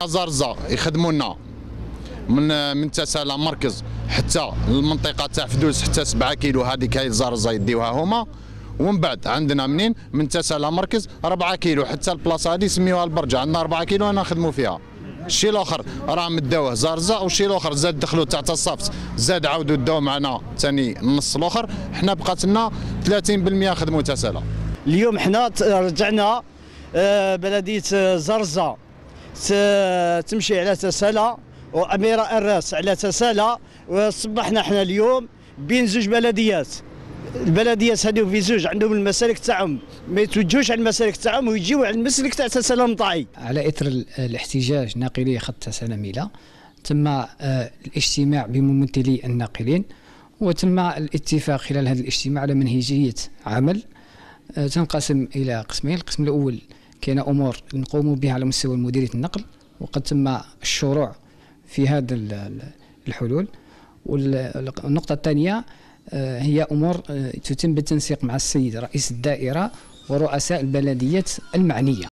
تاع زرزة يخدموا لنا من تسالى مركز حتى المنطقه تاع فدوس حتى 7 كيلو، هذيك هي زرزة يديوها هما. ومن بعد عندنا منين من تسالى مركز 4 كيلو حتى البلاصه هذه سميوها البرجه، عندنا 4 كيلو انا نخدموا فيها. الشيء الاخر راه مداوه زرزة، والشيء الاخر زاد دخلوا تحت الصفت، زاد عاودوا داو معنا ثاني النص الاخر، حنا بقات لنا 30% خدموا تسالى. اليوم حنا رجعنا بلديه زرزة تمشي على تسالى، واميره الراس على تسالى، وصبحنا حنا اليوم بين زوج بلديات. البلديات هذو في زوج عندهم المسالك تاعهم، ما يتوجهوش على المسالك تاعهم ويجيو على المسلك تاع تسالى مطاعي. على اثر الاحتجاج ناقلي خط تسالى ميلا تم الاجتماع بممثلي الناقلين، وتم الاتفاق خلال هذا الاجتماع على منهجيه عمل تنقسم الى قسمين. القسم الاول كاين امور نقوم بها على مستوى مديريه النقل، وقد تم الشروع في هذا الحلول. والنقطه الثانيه هي امور تتم بالتنسيق مع السيد رئيس الدائره ورؤساء البلديات المعنيه.